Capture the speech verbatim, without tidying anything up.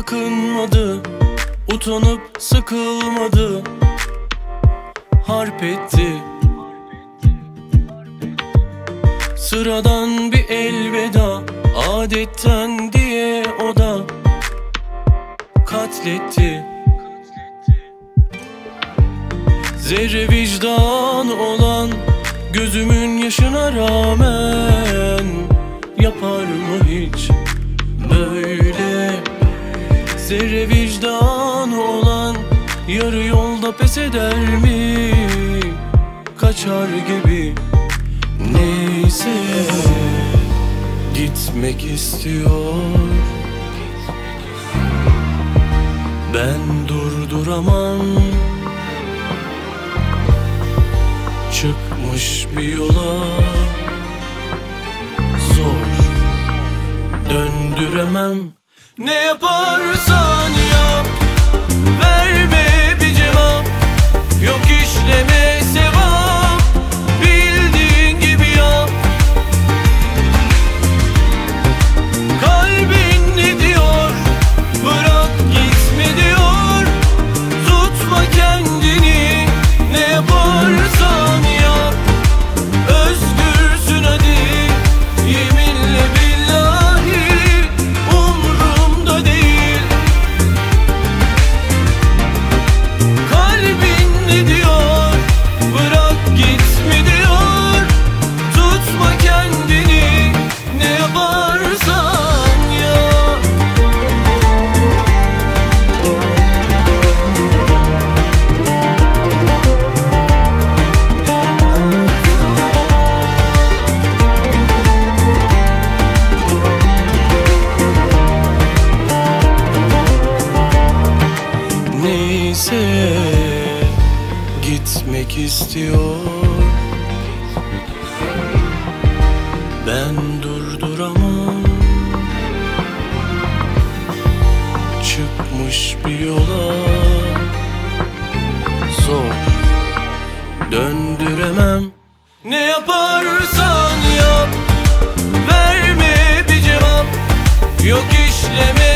yakınmadı, utanıp sıkılmadı, harp etti. Sıradan bir elveda, adetten diye o da katletti. Zerre vicdan olan gözümün yaşına rağmen yapar mı hiç böyle? Zerre vicdan olan yarı yolda pes eder mi? Kaçar gibi. Neyse, gitmek istiyor, ben durduramam. Çıkmış bir yola, zor döndüremem. Ne yaparsan yap, verme bir cevap, yok işleme sevap, bildiğin gibi yap. Kalbin ne diyor, bırak gitme diyor, tutma kendini. Ne yaparsan yap, özgürsün hadi, yeminle billahi umurumda değil. Kalbin ne diyor, bırak gitme diyor, tutma kendini. Ne yaparsan yap. Neyse, gitmek istiyor, ben durduramam. Çıkmış bir yola, zor döndüremem. Ne yaparsan yap, verme bir cevap, yok işleme